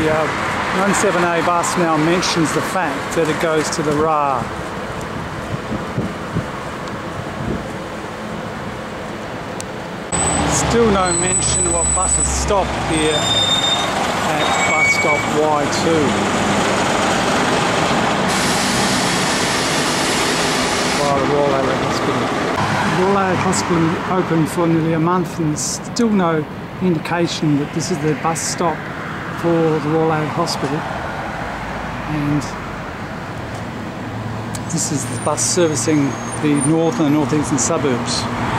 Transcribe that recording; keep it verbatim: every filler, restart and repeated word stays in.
the uh, ninety-seven A bus now mentions the fact that it goes to the R A H. Still no mention what buses stop here at bus stop Y two. Via the Royal Adelaide Hospital. The Royal Adelaide Hospital open for nearly a month and there's still no indication that this is the bus stop for the Royal Adelaide Hospital. And this is the bus servicing the northern and northeastern suburbs.